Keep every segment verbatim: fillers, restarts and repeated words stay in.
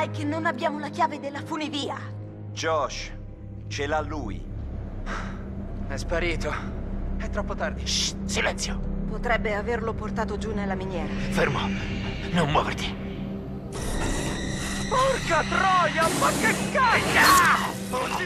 mai che non abbiamo la chiave della funivia? Josh, ce l'ha lui. È sparito. È troppo tardi. Shh, silenzio. Potrebbe averlo portato giù nella miniera. Fermo. Non muoverti. Porca troia, ma che cazzo!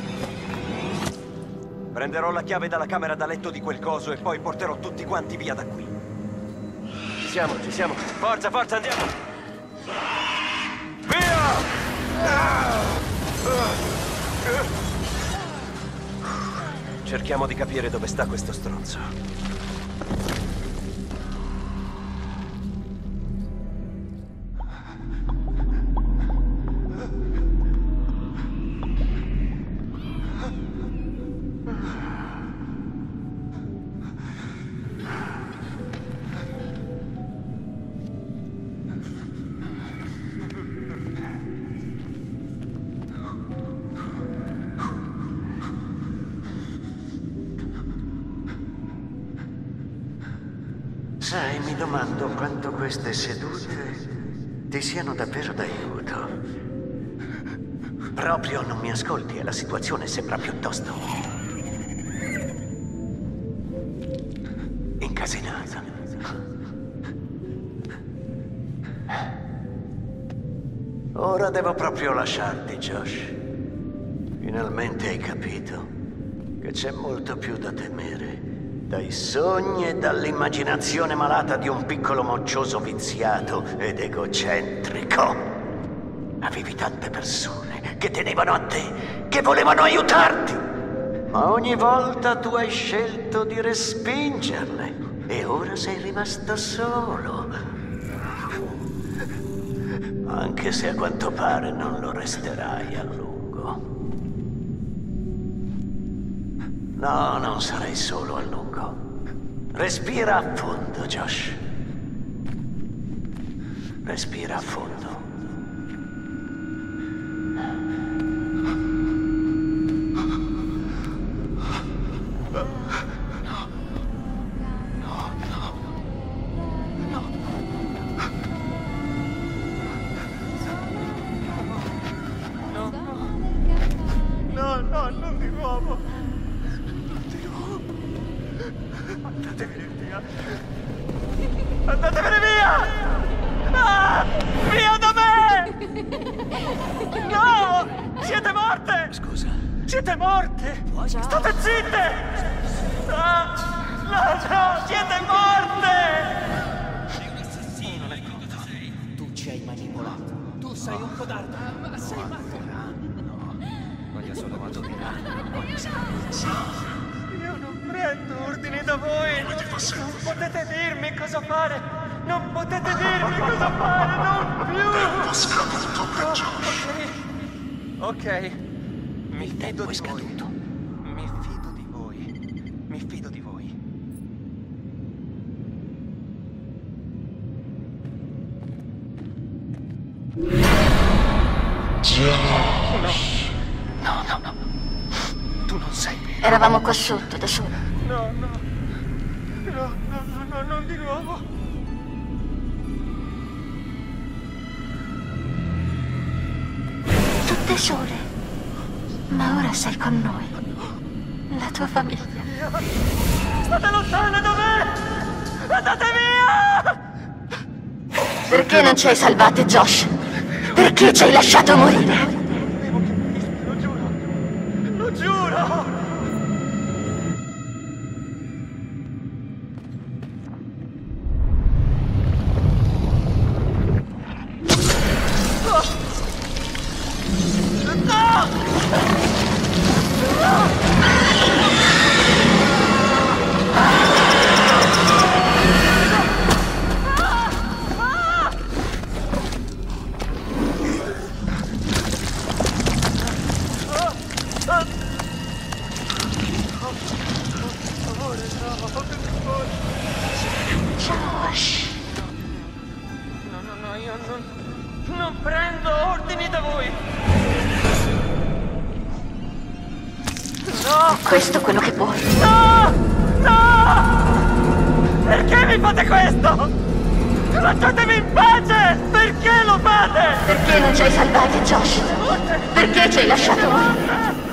Prenderò la chiave dalla camera da letto di quel coso e poi porterò tutti quanti via da qui. Ci siamo, ci siamo. Forza, forza, andiamo! Via! Cerchiamo di capire dove sta questo stronzo. Sai, mi domando quanto queste sedute ti siano davvero d'aiuto. Proprio non mi ascolti e la situazione sembra piuttosto incasinata. Ora devo proprio lasciarti, Josh. Finalmente hai capito che c'è molto più da temere dai sogni e dall'immaginazione malata di un piccolo moccioso viziato ed egocentrico. Avevi tante persone che tenevano a te, che volevano aiutarti, ma ogni volta tu hai scelto di respingerle e ora sei rimasto solo. Anche se a quanto pare non lo resterai a lungo. No, non sarai solo a lungo. Respira a fondo, Josh. Respira a fondo. No, no, non di nuovo. Andatevene via! Andatevene via! Ah! Via da me! No! Siete morte! Scusa. Siete morte! State zitte! Ah! No, no! Siete morte! Sei un assassino, non è pronto. Tu ci hai manipolato. Tu sei un codardo. Ma sei matto. No. Voglio solo addominare. Voglio sapere. Io non prendo ordini da voi! Non potete dirmi cosa fare! Non potete dirmi cosa fare! Non più! Tempo scaduto per Josh. Ok. Ok. Mi Il fido tempo è di voi. scaduto. Mi fido di voi. Mi fido di voi. Josh. No, no, no. Tu non sei vero. Eravamo qua sotto, da soli. No, no. No, no, no, no, non di nuovo. Tutte sole. Ma ora sei con noi. La tua famiglia. State lontane da me! Andate via! Perché non ci hai salvate, Josh? Perché ci hai lasciato morire? Lo giuro! Lo giuro! Josh. No, no, no, io non... non prendo ordini da voi! No! Questo è quello che vuoi. No! No! Perché mi fate questo? Lasciatemi in pace! Perché? Perché lo fate? Perché non ci hai salvati, Josh? Perché ci hai lasciato morire?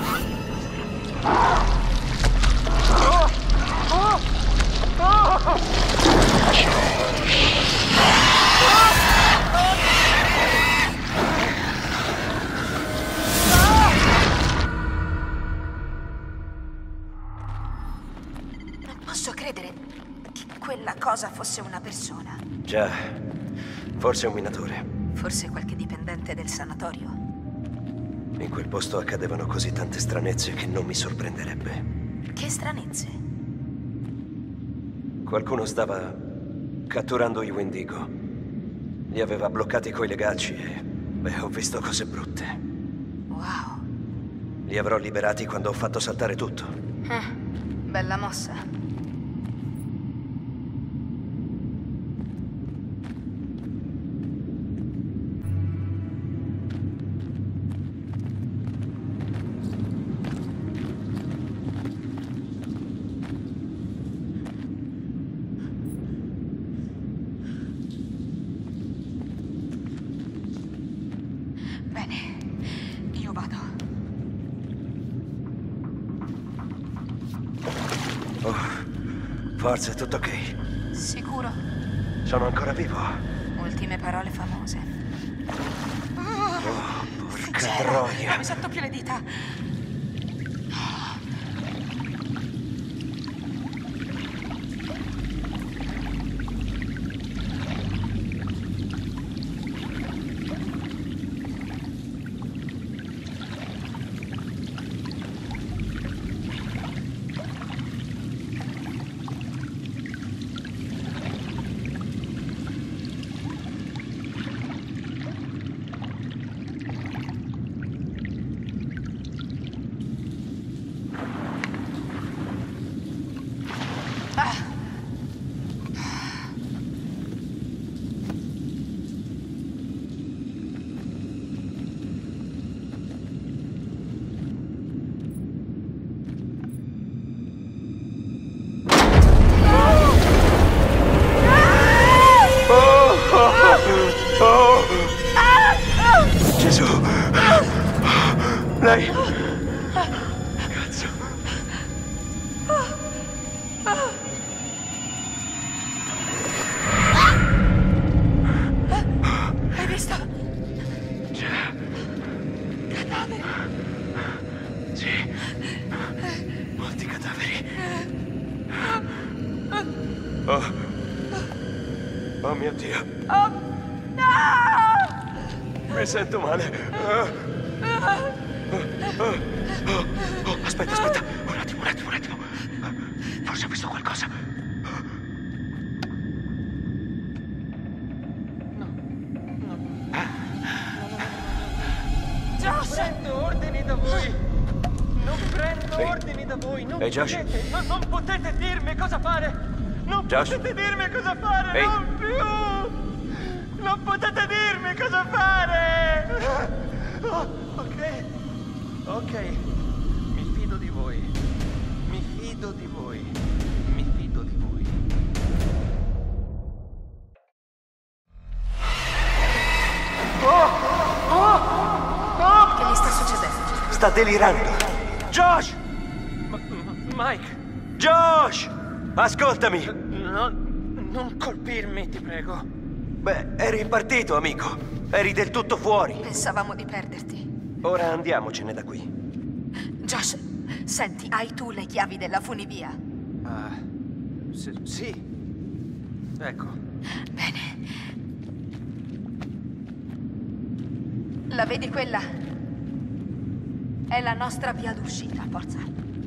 Non posso credere che quella cosa fosse una persona. Già, forse un minatore. Forse qualche dipendente del sanatorio. In quel posto accadevano così tante stranezze che non mi sorprenderebbe. Che stranezze. Qualcuno stava catturando i Wendigo. Li aveva bloccati coi legacci e... beh, ho visto cose brutte. Wow. Li avrò liberati quando ho fatto saltare tutto. Eh, bella mossa. Bene, io vado. Oh, forza, è tutto ok. Sicuro? Sono ancora vivo. Ultime parole famose. Oh, porca C'era. troia. Mi sento più le dita. Gesù! Lei... Cazzo! Hai visto? Già. Cadavere. Sì. Molti cadaveri. Oh. Oh mio Dio. Oh, no! Mi sento male. Oh. Oh. Oh. Oh. Aspetta, aspetta. Un attimo, un attimo, un attimo. Forse ho visto qualcosa. Non prendo ordini da voi! Non prendo Ehi. ordini da voi! Non Ehi, Josh. potete, non, non potete dirmi cosa fare! Non Josh. potete dirmi cosa fare! Ehi. Non più! Non potete dirmi cosa fare! Oh, ok, ok. Mi fido di voi. Mi fido di voi. Mi fido di voi. Che gli sta succedendo? Sta delirando. Josh! Ma- ma- Mike, Josh! Ascoltami! non, non colpirmi, ti prego. Beh, eri partito, amico. Eri del tutto fuori. Pensavamo di perderti. Ora andiamocene da qui. Josh, senti, hai tu le chiavi della funivia? Ah, sì, sì. Ecco. Bene. La vedi quella? È la nostra via d'uscita, forza.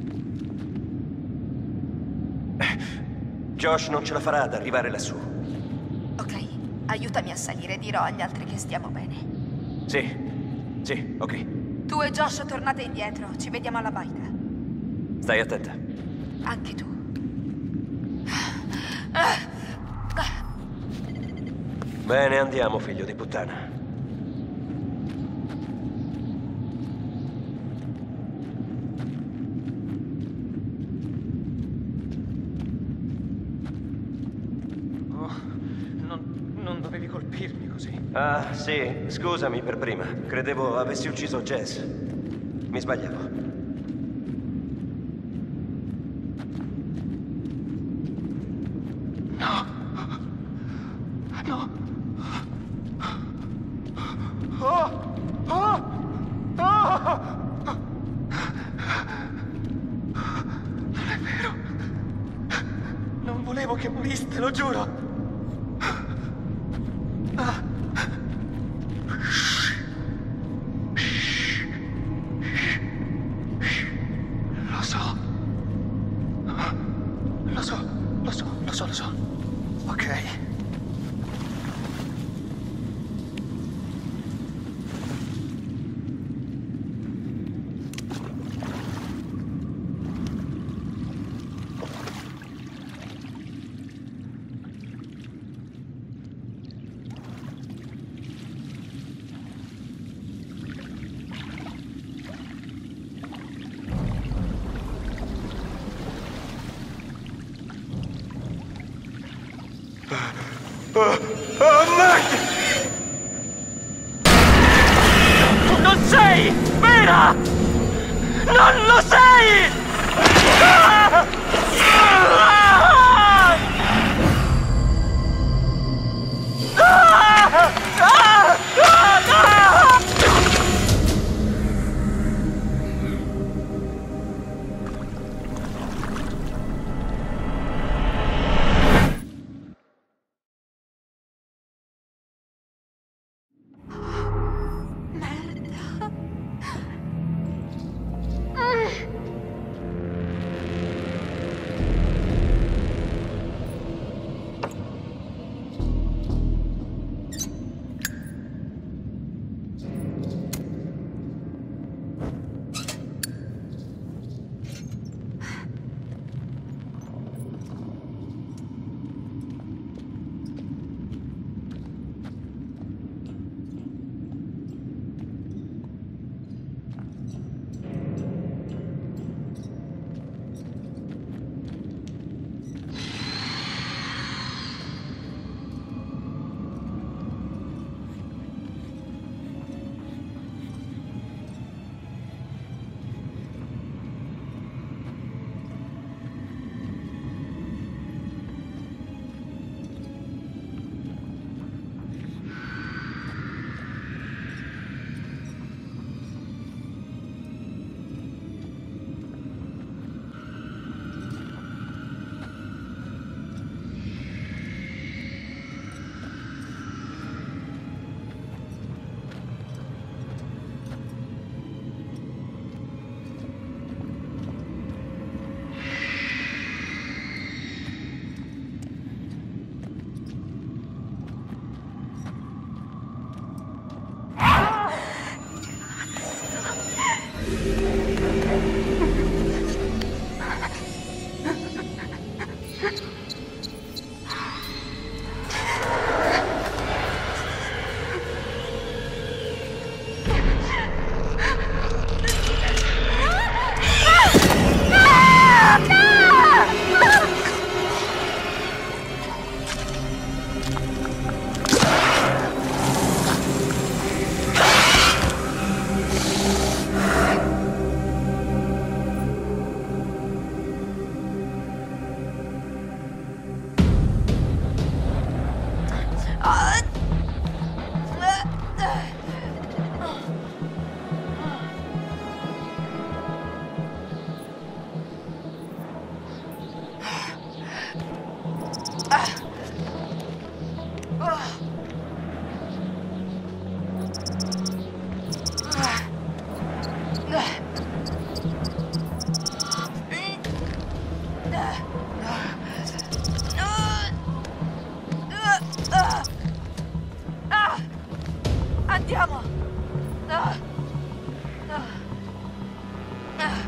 Josh non ce la farà ad arrivare lassù. Ok, aiutami a salire, dirò agli altri che stiamo bene. Sì, sì, ok. Tu e Josh tornate indietro, ci vediamo alla baita. Stai attenta. Anche tu. Bene, andiamo, figlio di puttana. Oh, non, Non dovevi colpirmi così. Ah, sì, scusami per prima. Credevo avessi ucciso Jess. Mi sbagliavo. No. No. Oh! Oh! Oh! Non è vero. Non volevo che moriste, lo giuro. Ah. Lo so. Lo so, lo so, lo so, lo so. Ok. Oh, oh, merda! Tu non sei vera! Non lo sei! Ah! Ah! Ah! Ah! Ah! Andiamo! Ah. Ah. Ah.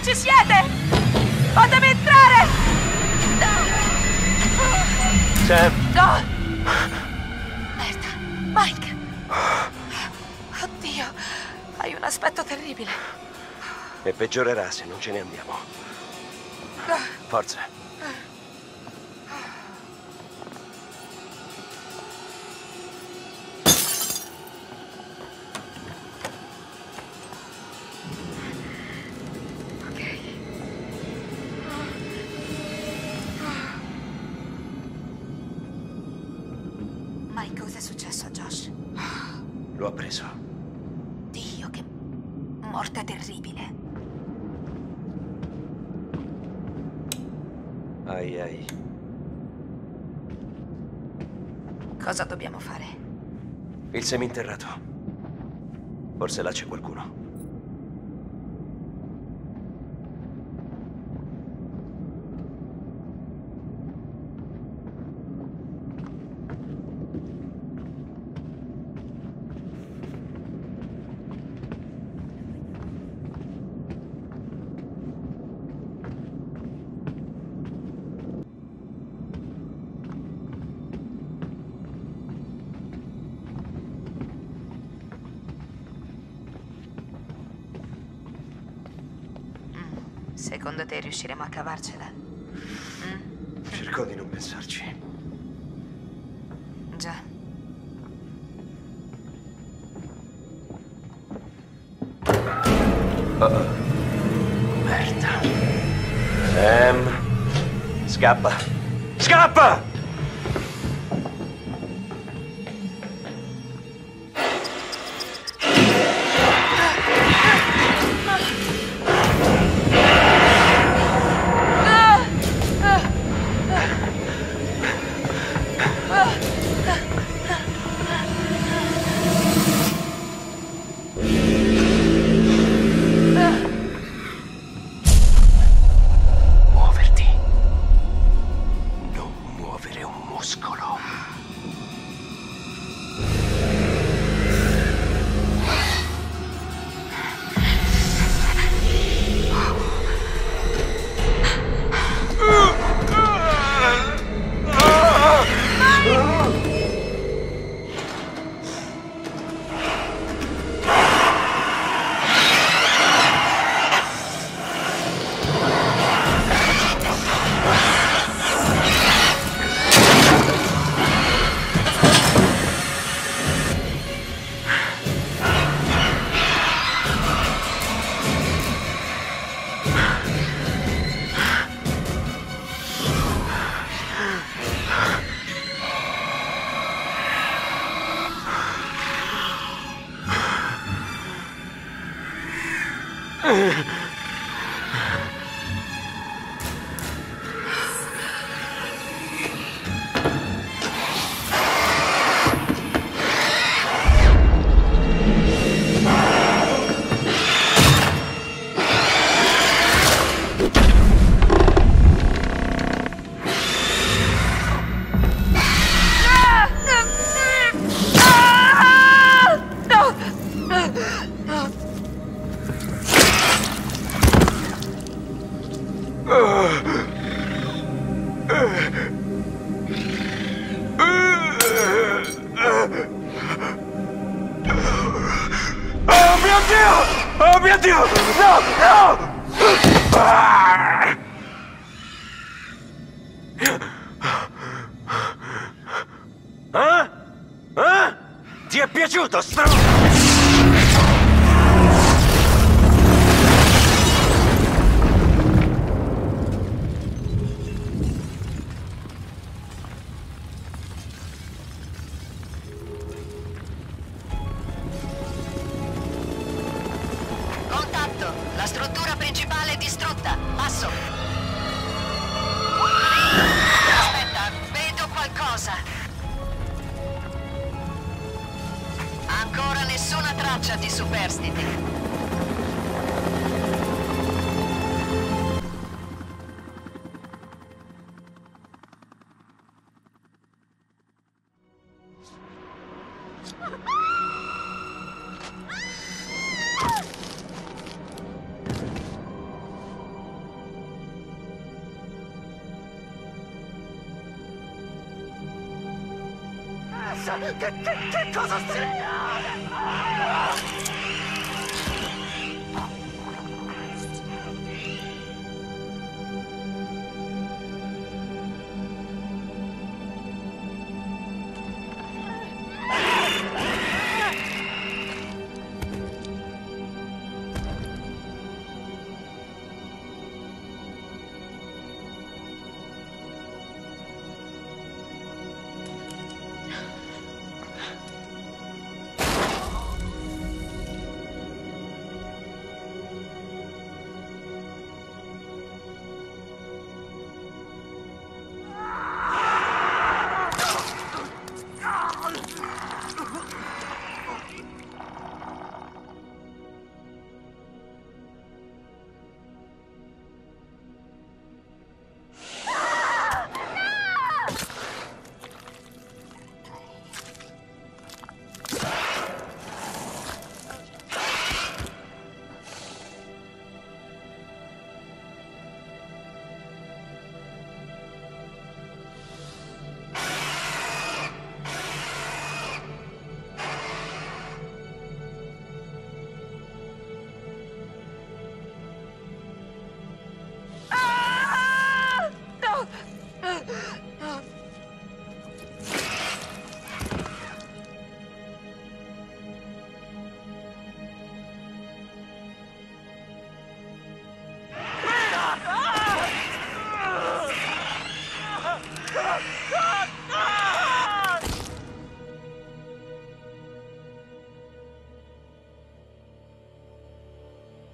ci siete! Fatemi entrare! Sam! No! Merda, Mike! Oddio, hai un aspetto terribile. E peggiorerà se non ce ne andiamo. Forza. Mike, cosa è successo a Josh? Lo ha preso. Dio, che morte terribile. Ai ai. Cosa dobbiamo fare? Il seminterrato. Forse là c'è qualcuno. Secondo te riusciremo a cavarcela? Mm? Cerco di non pensarci. Già. Oh. Merda. Sam. Scappa. Scappa! Oh mio Dio! Oh mio Dio! No! No! Ah! Eh? Eh? Ti è piaciuto, stronzo? Contatto! La struttura principale è distrutta. Passo. Aspetta, vedo qualcosa. Ancora nessuna traccia di superstiti. cosa? Che, che, che cosa stai?